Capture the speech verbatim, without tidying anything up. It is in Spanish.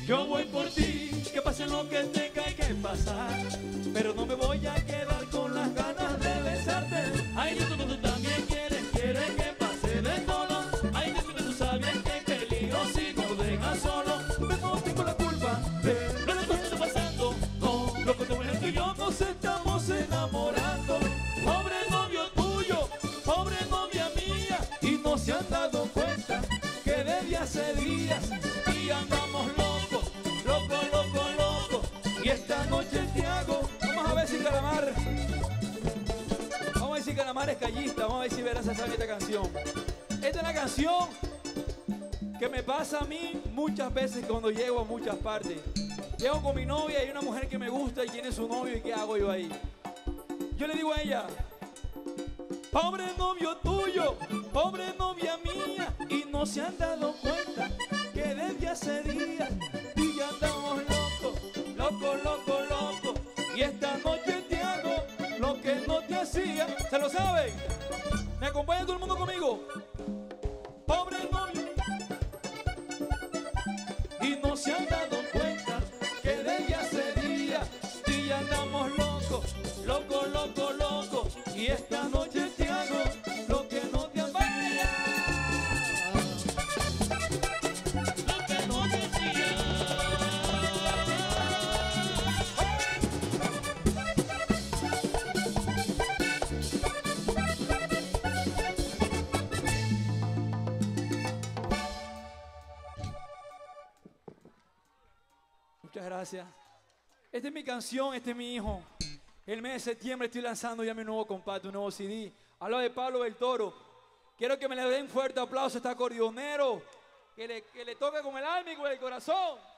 Yo voy por ti, que pase lo que tenga que pasar, pero no me voy a quedar con las ganas de besarte. Ay, yo tú, tú también quieres, quieres que pase de todo. Ay, yo tú, tú sabes que peligro si nos dejas solo. Pero no tengo la culpa de lo que está pasando. No, lo que tú es que yo nos estamos enamorando. Pobre novio tuyo, pobre novia mía, y no se han dado cuenta que desde hace días y andamos locos, loco, loco, loco. Y esta noche te hago. Vamos a ver si Calamar. Vamos a ver si Calamar es callista. Vamos a ver si Verás sabe esta canción. Esta es una canción que me pasa a mí muchas veces cuando llego a muchas partes. Llego con mi novia y hay una mujer que me gusta y tiene su novio, y ¿qué hago yo ahí? Yo le digo a ella: pobre novio tuyo, pobre novia mía, y no se han dado cuenta que desde hace días y ya andamos locos, loco, loco, loco. Y esta noche te hago lo que no te hacía. ¿Se lo saben? ¿Me acompaña todo el mundo conmigo? Pobre novio, y no se han dado cuenta que desde hace días y ya andamos locos, loco, loco, loco. Y esta noche te hago lo que no te hacía, lo que no te hacía. Muchas gracias. Esta es mi canción, este es mi hijo. El mes de septiembre estoy lanzando ya mi nuevo compacto, un nuevo C D. Hablo de Pablo del Toro. Quiero que me le den fuerte aplauso a este acordeonero que le, que le toca con el alma y con el corazón.